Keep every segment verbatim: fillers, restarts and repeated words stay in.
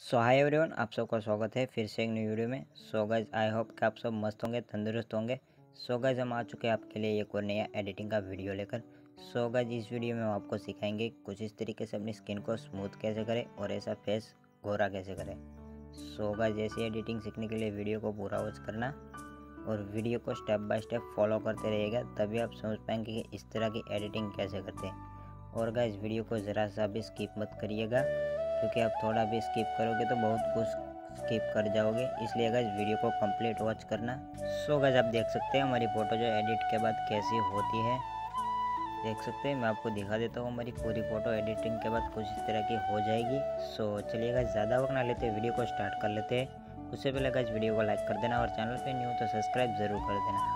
सो hi everyone, आप सबका स्वागत है फिर से एक नई वीडियो में। सो गाइज आई होप कि आप सब मस्त होंगे, तंदुरुस्त होंगे। सो गाइज हम आ चुके हैं आपके लिए एक और नया एडिटिंग का वीडियो लेकर। सो गाइज इस वीडियो में हम आपको सिखाएंगे कुछ इस तरीके से अपनी स्किन को स्मूथ कैसे करें और ऐसा फेस गोरा कैसे करें। सो गाइज ऐसी एडिटिंग सीखने के लिए वीडियो को पूरा वॉच करना और वीडियो को स्टेप बाय स्टेप फॉलो करते रहिएगा, तभी आप समझ पाएंगे कि इस तरह की एडिटिंग कैसे करते हैं। और गाइज वीडियो को ज़रा सा भी स्किप मत करिएगा, क्योंकि आप थोड़ा भी स्किप करोगे तो बहुत कुछ स्किप कर जाओगे, इसलिए गाइज वीडियो को कंप्लीट वॉच करना। सो गाइज आप देख सकते हैं हमारी फ़ोटो जो एडिट के बाद कैसी होती है, देख सकते हैं। मैं आपको दिखा देता हूँ, हमारी पूरी फ़ोटो एडिटिंग के बाद कुछ इस तरह की हो जाएगी। सो चलिए गाइज ज़्यादा वक्त ना लेते वीडियो को स्टार्ट कर लेते हैं। उससे पहले गाइज वीडियो को लाइक कर देना और चैनल पर न्यू तो सब्सक्राइब ज़रूर कर देना।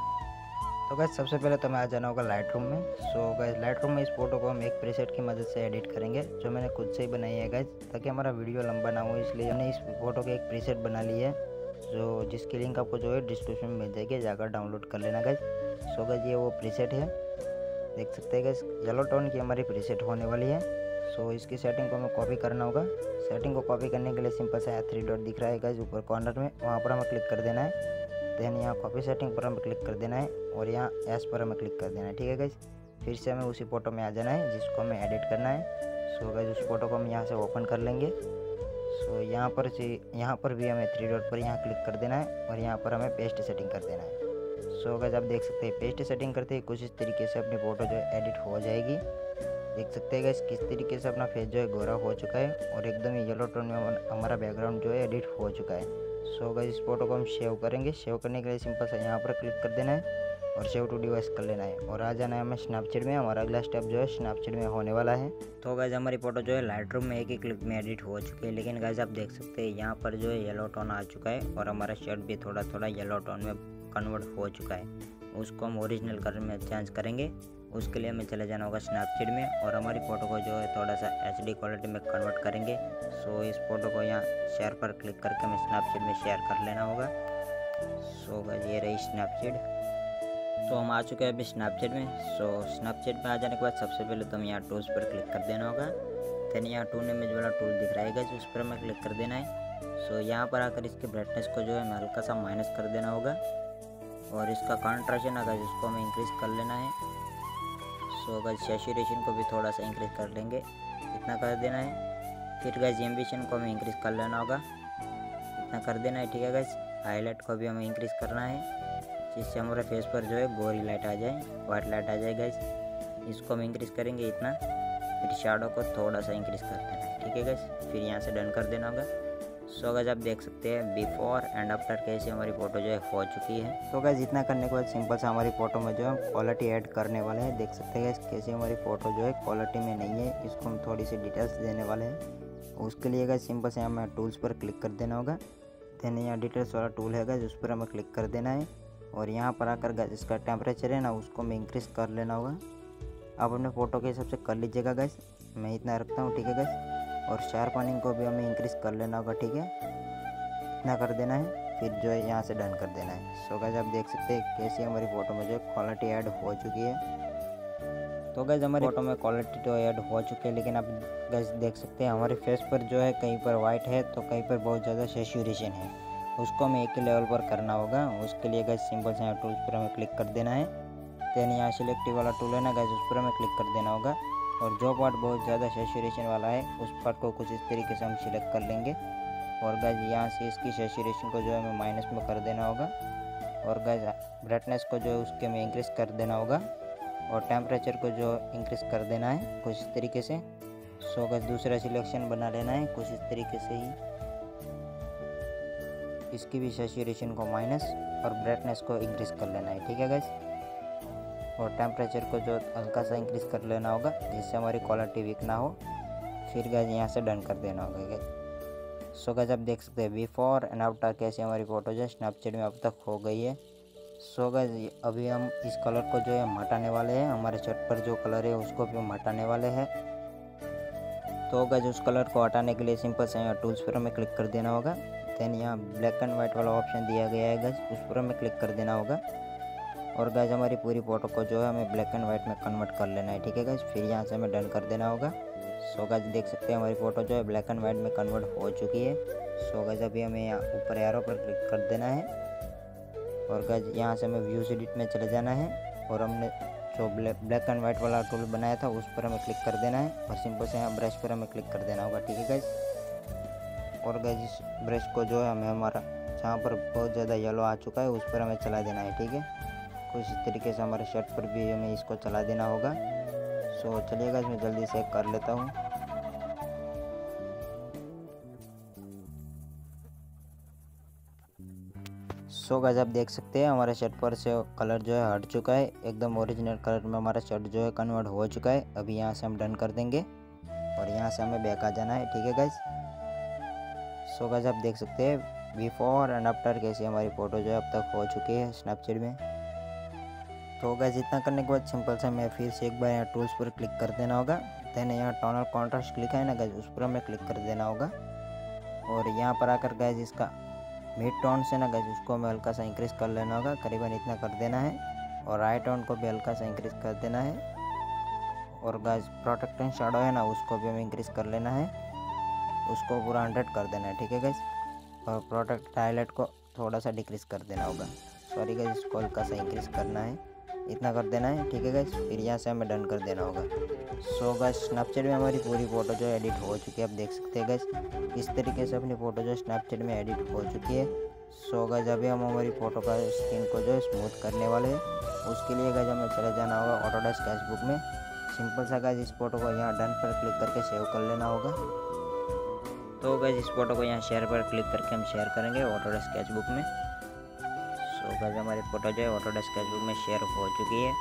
तो गैस सबसे पहले तो मैं आ जाना होगा लाइट रूम में। सो गैस लाइट रूम में इस फोटो को हम एक प्रीसेट की मदद से एडिट करेंगे, जो मैंने खुद से ही बनाई है गैस, ताकि हमारा वीडियो लंबा ना हो, इसलिए हमने इस फोटो के एक प्रीसेट बना ली है, जो जिसकी लिंक आपको जो है डिस्क्रिप्शन में मिल जाएगी, जाकर डाउनलोड कर लेना गैस। सो गैस ये वो प्रीसेट है, देख सकते हैं गैस, येलो टोन की हमारी प्रीसेट होने वाली है। सो इसकी सेटिंग को हमें कॉपी करना होगा। सेटिंग को कॉपी करने के लिए सिंपल सा थ्री डॉट दिख रहा है गैस ऊपर कॉर्नर में, वहाँ पर हमें क्लिक कर देना है। देन यहाँ कॉपी सेटिंग पर हमें क्लिक कर देना है और यहाँ एस पर हमें क्लिक कर देना है, ठीक है गाइस। फिर से हमें उसी फोटो में आ जाना है जिसको हमें एडिट करना है। सो गाइस उस फोटो को हम यहाँ से ओपन कर लेंगे। सो यहाँ पर से यहाँ पर भी हमें थ्री डॉट पर यहाँ क्लिक कर देना है और यहाँ पर हमें पेस्ट सेटिंग कर देना है। सो गाइस आप देख सकते हैं पेस्ट सेटिंग करते ही कुछ इस तरीके से अपनी फ़ोटो जो है एडिट हो जाएगी। देख सकते हैं गाइस किस तरीके से अपना फेस जो है गोरा हो चुका है और एकदम ही येलो टोन में हमारा बैकग्राउंड जो है एडिट हो चुका है। सो गाइस इस फोटो को हम सेव करेंगे। सेव करने के लिए सिंपल सा यहाँ पर क्लिक कर देना है और सेव टू डिवाइस कर लेना है और आ जाना है हमें स्नैपचैट में। हमारा अगला स्टेप जो है स्नैपचैट में होने वाला है। तो गाइज हमारी फ़ोटो जो है लाइट रूम में एक ही क्लिक में एडिट हो चुकी है, लेकिन गाइज आप देख सकते हैं यहाँ पर जो है येलो टोन आ चुका है और हमारा शर्ट भी थोड़ा थोड़ा येलो टोन में कन्वर्ट हो चुका है। उसको हम ओरिजिनल कलर में चेंज करेंगे। उसके लिए हमें चले जाना होगा स्नैपचैट में और हमारी फ़ोटो को जो है थोड़ा सा एच डी क्वालिटी में कन्वर्ट करेंगे। सो इस फोटो को यहाँ शेयर पर क्लिक करके हमें स्नैपचैट में शेयर कर लेना होगा। सो गाइस ये रही स्नैपचैट। सो हम आ चुके हैं अभी स्नैपचैट में। सो स्नैपचैट में आ जाने के बाद सबसे पहले तो हमें यहाँ टूल्स पर क्लिक कर देना होगा। देन यहाँ टूल इमेज वाला टूल दिख रहा है गाइस, उस पर हमें क्लिक कर देना है। सो यहाँ पर आकर इसके ब्राइटनेस को जो है हमें हल्का सा माइनस कर देना होगा और इसका कॉन्ट्रास्ट है गाइस उसको हमें इंक्रीज़ कर लेना है। सो गाइस सैचुरेशन को भी थोड़ा सा इंक्रीज़ कर लेंगे, इतना कर देना है। फिर गाइस एम्बिशन को हमें इंक्रीज़ कर लेना होगा, इतना कर देना है, ठीक है गाइस। हाईलाइट को भी हमें इंक्रीज़ करना है, जिससे हमारे फेस पर जो है गोरी लाइट आ जाए, वाइट लाइट आ जाए गाइस। इसको हम इंक्रीज़ करेंगे इतना। फिर शैडो को थोड़ा सा इंक्रीज़ कर देना है, ठीक है गाइस। फिर यहाँ से डन कर देना होगा। सो गाइस आप देख सकते हैं बिफोर एंड आफ्टर कैसे हमारी फ़ोटो जो है हो चुकी है। तो गाइस इतना करने के बाद सिंपल सा हमारी फ़ोटो में जो है हम क्वालिटी ऐड करने वाले हैं। देख सकते हैं गाइस कैसे हमारी फ़ोटो जो है क्वालिटी में नहीं है, इसको हम थोड़ी सी डिटेल्स देने वाले हैं। उसके लिए गाइस सिंपल से हमें टूल्स पर क्लिक कर देना होगा। देन यहाँ डिटेल्स वाला टूल है गाइस, उस पर हमें क्लिक कर देना है और यहाँ पर आकर गाइस इसका टेम्परेचर है ना उसको हमें इंक्रीज़ कर लेना होगा। आप अपने फ़ोटो के हिसाब से कर लीजिएगा गाइस, मैं इतना रखता हूँ, ठीक है गाइस। और शार्पनिंग को भी हमें इंक्रीज़ कर लेना होगा, ठीक है, इतना कर देना है। फिर जो है यहाँ से डन कर देना है। सो गाइस आप देख सकते हैं कैसी हमारी फ़ोटो में जो है क्वालिटी ऐड हो चुकी है। तो गाइस हमारी फ़ोटो में क्वालिटी तो ऐड हो चुकी है, लेकिन आप गाइस देख सकते हैं हमारे फेस पर जो है कहीं पर वाइट है तो कहीं पर बहुत ज़्यादा सैचुरेशन है, उसको हमें एक ही लेवल पर करना होगा। उसके लिए गाइस सिंपल से यहाँ टूल्स पर हमें क्लिक कर देना है। देन यहाँ सिलेक्टिव वाला टूल है ना गाइस, उस पर हमें क्लिक कर देना होगा और जो पार्ट बहुत ज़्यादा सैचुरेशन वाला है उस पार्ट को कुछ इस तरीके से हम सिलेक्ट कर लेंगे और गाइस यहाँ से इसकी सैचुरेशन को जो है हमें माइनस में कर देना होगा और गाइस ब्राइटनेस को जो है उसके में इंक्रीज़ कर देना होगा और टेम्परेचर को जो इंक्रीज़ कर देना है कुछ इस तरीके से। सो गाइस दूसरा सिलेक्शन बना लेना है कुछ इस तरीके से ही, इसकी भी सैचुरेशन को माइनस और ब्राइटनेस को इंक्रीज़ कर लेना है, ठीक है गाइस। और टेम्परेचर को जो हल्का सा इंक्रीज़ कर लेना होगा जिससे हमारी क्वालिटी वीक ना हो। फिर गाइस यहाँ से डन कर देना होगा गाइस। सो गाइस आप देख सकते हैं बिफोर एंड आफ्टर कैसे हमारी फ़ोटो जो है स्नैपचैट में अब तक हो गई है। सो गाइस अभी हम इस कलर को जो है हम हटाने वाले हैं, हमारे शर्ट पर जो कलर है उसको भी हम हटाने वाले हैं। तो गाइस उस कलर को हटाने के लिए सिंपल से यहाँ टूल्स पर हमें क्लिक कर देना होगा। देन यहाँ ब्लैक एंड वाइट वाला ऑप्शन दिया गया है गाइस, उस पर हमें क्लिक कर देना होगा और गाइस हमारी पूरी फ़ोटो को जो है हमें ब्लैक एंड वाइट में कन्वर्ट कर लेना है, ठीक है गाइस। फिर यहाँ से हमें डन कर देना होगा। सो गाइस देख सकते हैं हमारी फ़ोटो जो है ब्लैक एंड वाइट में कन्वर्ट हो चुकी है। सो गाइस अभी हमें यहाँ ऊपर एरो पर क्लिक कर देना है और गाइस यहाँ से हमें व्यूज एडिट में चले जाना है और हमने जो ब्लैक एंड वाइट वाला टूल बनाया था उस पर हमें क्लिक कर देना है और सिंपल से यहाँ ब्रश पर हमें क्लिक कर देना होगा, ठीक है गाइस। और गाइस इस ब्रश को जो है हमें हमारा जहाँ पर बहुत ज़्यादा येलो आ चुका है उस पर हमें चला देना है, ठीक है। कुछ इस तरीके से हमारे शर्ट पर भी हमें इसको चला देना होगा। सो चलिए गाइस मैं जल्दी से कर लेता हूँ। सो गाइस आप देख सकते हैं हमारे शर्ट पर से कलर जो है हट चुका है, एकदम ओरिजिनल कलर में हमारा शर्ट जो है कन्वर्ट हो चुका है। अभी यहाँ से हम डन कर देंगे और यहाँ से हमें बैक आ जाना है, ठीक है गाइस। सो गाइस आप देख सकते हैं बिफोर एंड आफ्टर कैसे हमारी फ़ोटो जो है अब तक हो चुकी है स्नैपचैट में। तो गाइस इतना करने के बाद सिंपल से हमें फिर से एक बार यहाँ टूल्स पर क्लिक कर देना होगा। देन यहाँ टोनल कॉन्ट्रास्ट क्लिक है ना गाइस, उस पर हमें क्लिक कर देना होगा और यहाँ पर आकर गाइस इसका मिड टोन से ना गाइस उसको हमें हल्का सा इंक्रीज़ कर लेना होगा, करीबन इतना कर देना है। और राइट टोन को भी हल्का सा इंक्रीज़ कर देना है और गाइस प्रोटेक्ट एंड शैडो है ना उसको भी हमें इंक्रीज़ कर लेना है, उसको पूरा हंड्रेड कर देना है, ठीक है गाइस। और प्रोटेक्ट हाईलाइट को थोड़ा सा डिक्रीज़ कर देना होगा, सॉरी गाइस इसको हल्का सा इंक्रीज़ करना है, इतना कर देना है, ठीक है गाइस। फिर यहाँ से हमें डन कर देना होगा। सो गाइस स्नैपचैट में हमारी पूरी फ़ोटो जो एडिट हो चुकी है, आप देख सकते हैं गाइस इस तरीके से अपनी फ़ोटो जो स्नैपचैट में एडिट हो चुकी है। सो गाइस अभी हम हमारी फ़ोटो का स्क्रीन को जो है स्मूथ करने वाले हैं। उसके लिए गाइस हमें चले जाना होगा ऑटोडेस्क स्केचबुक में। सिंपल सा गाइस इस फोटो को यहाँ डन पर क्लिक करके सेव कर लेना होगा। तो गाइस इस फोटो को यहाँ शेयर पर क्लिक करके हम शेयर करेंगे ऑटोडेस्क स्केचबुक में। सो गाइस हमारी फ़ोटो जो है ऑटोडेस्क स्केचबुक में शेयर हो चुकी है,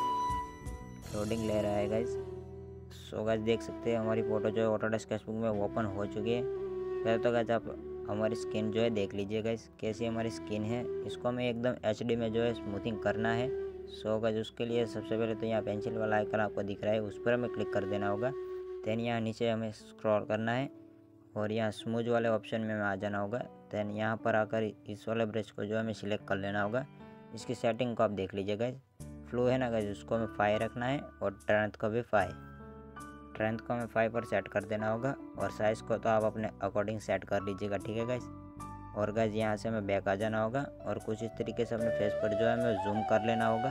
लोडिंग ले रहा है गाइस। सो गाइस देख सकते हैं हमारी फ़ोटो जो है ऑटोडेस्क स्केचबुक में ओपन हो चुकी है। पहले तो गाइस आप हमारी स्किन जो है देख लीजिए गाइस कैसी हमारी स्किन है, इसको हमें एकदम एचडी में जो है स्मूथिंग करना है। सो गाइस उसके लिए सबसे पहले तो यहाँ पेंसिल वाला आइकन आपको दिख रहा है उस पर हमें क्लिक कर देना होगा। देन यहाँ नीचे हमें स्क्रॉल करना है और यहाँ स्मूथ वाले ऑप्शन में हमें आ जाना होगा। देन यहाँ पर आकर इस वाले ब्रश को जो हमें सिलेक्ट कर लेना होगा। इसकी सेटिंग को आप देख लीजिए गाइस, फ्लो है ना गाइस उसको हमें फाइव रखना है और स्ट्रेंथ को भी फाइव स्ट्रेंथ को हमें फाइव पर सेट कर देना होगा और साइज़ को तो आप अपने अकॉर्डिंग सेट कर लीजिएगा, ठीक है गाइस। और गाइस यहाँ से हमें बैक आ जाना होगा और कुछ इस तरीके से अपने फेस पर जो है हमें जूम कर लेना होगा।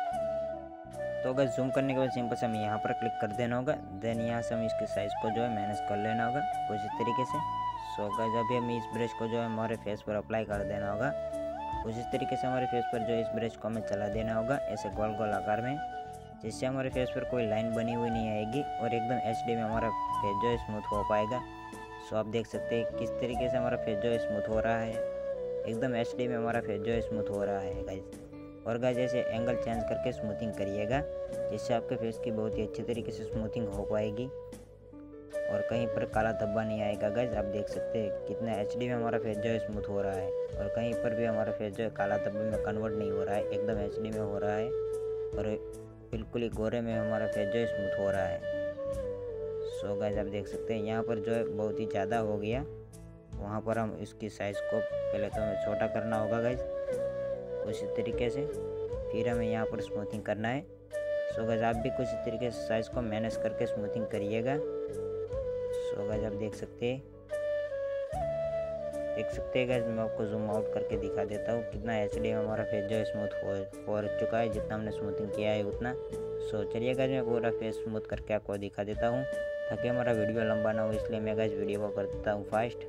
तो गाइस जूम करने के बाद सिंपल से हमें यहाँ पर क्लिक कर देना होगा। देन यहाँ से हम इसके साइज़ को जो है मैनेज कर लेना होगा कुछ इस तरीके से। सो गाइस अभी हमें इस ब्रश को जो है हमारे फेस पर अप्लाई कर देना होगा कुछ इस तरीके से। हमारे फेस पर जो है इस ब्रश को हमें चला देना होगा ऐसे गोल गोल आकार में, जिससे हमारे फेस पर कोई लाइन बनी हुई नहीं आएगी और एकदम एचडी में हमारा फेस जो है स्मूथ हो पाएगा। सो आप देख सकते हैं किस तरीके से हमारा फेस जो है स्मूथ हो रहा है, एकदम एचडी में हमारा फेस जो है स्मूथ हो रहा है गाइस। और गाइस ऐसे एंगल चेंज करके स्मूथिंग करिएगा, जिससे आपके फेस की बहुत ही अच्छी तरीके से स्मूथिंग हो पाएगी और कहीं पर काला धब्बा नहीं आएगा गाइस। आप देख सकते हैं कितना एचडी में हमारा फेस जो है स्मूथ हो रहा है और कहीं पर भी हमारा फेस जो है काला धब्बे में कन्वर्ट नहीं हो रहा है, एकदम एचडी में हो रहा है और बिल्कुल ही गोरे में हमारा फेस जो है स्मूथ हो रहा है। सो गाइस आप देख सकते हैं यहाँ पर जो है बहुत ही ज़्यादा हो गया, वहाँ पर हम इसकी साइज़ को पहले तो हमें छोटा करना होगा गाइस उसी तरीके से, फिर हमें यहाँ पर स्मूथिंग करना है। सो गाइस आप भी कुछ इस तरीके से साइज़ को मैनेज करके स्मूथिंग करिएगा। सो गाइस आप देख सकते हैं देख सकते हैं गाइस मैं आपको जूम आउट करके दिखा देता हूँ कितना एचडी में हमारा फेस जो है स्मूथ हो हो चुका है, जितना हमने स्मूथिंग किया है उतना। सो चलिए गाइस मैं पूरा फेस स्मूथ करके आपको दिखा देता हूँ ताकि हमारा वीडियो लंबा ना हो, इसलिए मैं गाइस वीडियो को कर देता हूँ फास्ट।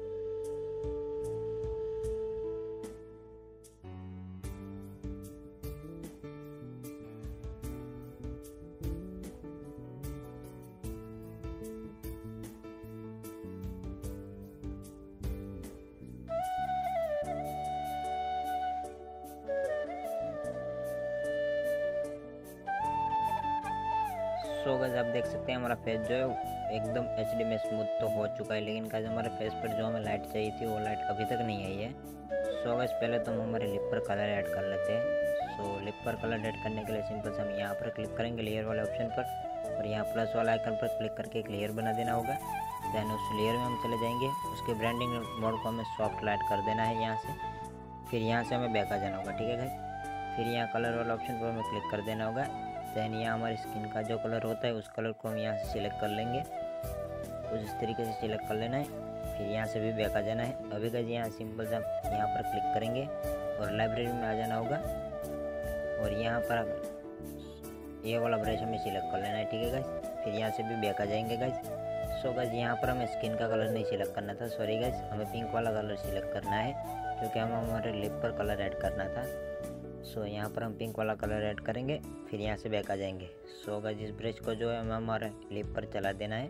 सो गाइस आप देख सकते हैं हमारा फेस जो है एकदम एचडी में स्मूथ तो हो चुका है, लेकिन गाइस हमारे फेस पर जो हमें लाइट चाहिए थी वो लाइट अभी तक नहीं आई है। सो गाइस पहले तो हम हमारे लिप पर कलर ऐड कर लेते हैं। सो लिप पर कलर ऐड करने के लिए सिंपल से हम यहाँ पर क्लिक करेंगे लेयर वाले ऑप्शन पर और यहाँ प्लस वाला आइकन पर क्लिक करके एक लेयर बना देना होगा। देन उस लेयर में हम चले जाएंगे, उसके ब्रांडिंग मोड को हमें सॉफ्ट लाइट कर देना है यहाँ से। फिर यहाँ से हमें बैक आ जाना होगा, ठीक है गाइस। फिर यहाँ कलर वाला ऑप्शन पर हमें क्लिक कर देना होगा। दैन यहाँ हमारी स्किन का जो कलर होता है उस कलर को हम यहाँ से सिलेक्ट कर लेंगे, कुछ इस तरीके से सिलेक्ट कर लेना है। फिर यहाँ से भी बैक आ जाना है। अभी गाइस यहाँ सिंपल सा यहाँ पर क्लिक करेंगे और लाइब्रेरी में आ जाना होगा और यहाँ पर ये वाला ब्रश हमें सिलेक्ट कर लेना है, ठीक है गाइस। फिर यहाँ से भी बैक आ जाएंगे गाइस। सो गाइस यहाँ पर हमें स्किन का कलर नहीं सिलेक्ट करना था, सॉरी गाइस, हमें पिंक वाला कलर सिलेक्ट करना है क्योंकि हम हमारे लिप पर कलर ऐड करना था। सो यहाँ पर हम पिंक वाला कलर ऐड करेंगे, फिर यहाँ से बैक आ जाएंगे। सो गाइस इस ब्रश को जो है हमें हमारे लिप पर चला देना है।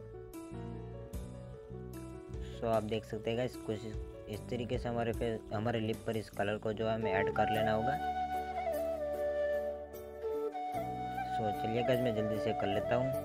सो आप देख सकते हैं गाइस कुछ इस तरीके से हमारे फेस हमारे लिप पर इस कलर को जो है हमें ऐड कर लेना होगा। सो चलिए गाइस मैं जल्दी से कर लेता हूँ।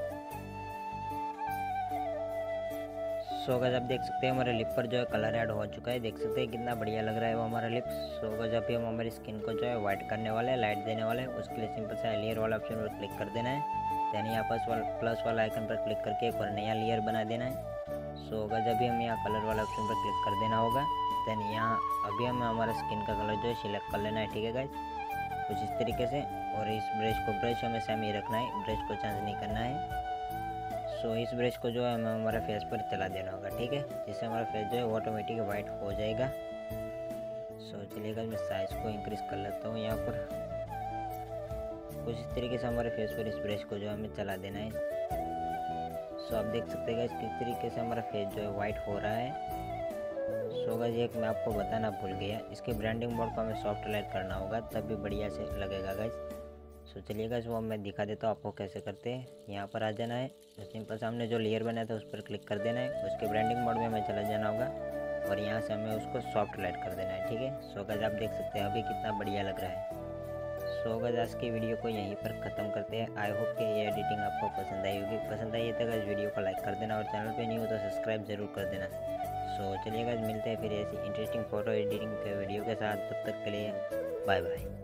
सो गाइस आप देख सकते हैं हमारे लिप पर जो है कलर ऐड हो चुका है, देख सकते हैं कितना बढ़िया लग रहा है वो हमारा लिप। सो गाइस अभी हम हमारी स्किन को जो है वाइट करने वाले हैं, लाइट देने वाले हैं। उसके लिए सिंपल सा लेयर वाला ऑप्शन पर क्लिक कर देना है। दैन यहाँ पर प्लस वाला आइकन पर क्लिक करके एक और नया लेयर बना देना है। सो गाइस अभी हम यहाँ कलर वाला ऑप्शन पर क्लिक कर देना होगा। दैन यहाँ अभी हमें हमारा स्किन का कलर जो है सिलेक्ट कर लेना है, ठीक है गाइस, कुछ इस तरीके से। और इस ब्रश को ब्रश हमें सेम ही रखना है, ब्रश को चेंज नहीं करना है। सो इस ब्रश को जो है हमें हमारे फेस पर चला देना होगा, ठीक है, जिससे हमारा फेस जो है ऑटोमेटिक वाइट हो जाएगा। सो चलिए गाइस मैं साइज को इंक्रीज कर लेता हूँ यहाँ पर, कुछ इस तरीके से हमारे फेस पर इस ब्रश को जो है हमें चला देना है। सो आप देख सकते हैं गाइस किस तरीके से हमारा फेस जो है वाइट हो रहा है। सो गाइस एक मैं आपको बताना भूल गया, इसके ब्रांडिंग मोड को हमें सॉफ्ट लाइट करना होगा, तब भी बढ़िया से लगेगा गाइस। सो चलिए गाइस वो मैं दिखा देता हूँ आपको कैसे करते हैं। यहाँ पर आ जाना है, सिंपल सामने जो लेयर बनाया था उस पर क्लिक कर देना है। उसके ब्रांडिंग मोड में हमें चला जाना होगा और यहाँ से हमें उसको सॉफ्ट लाइट कर देना है, ठीक है। सो गाइस आप देख सकते हैं अभी कितना बढ़िया लग रहा है। सो गाइस आज की वीडियो को यहीं पर ख़त्म करते हैं। आई होप कि ये एडिटिंग आपको पसंद आई होगी। पसंद आई है तो गाइस वीडियो को लाइक कर देना और चैनल पे नहीं हो तो सब्सक्राइब जरूर कर देना। सो चलिए गाइस मिलते हैं फिर ऐसी इंटरेस्टिंग फोटो एडिटिंग के वीडियो के साथ, तब तक के लिए बाय बाय।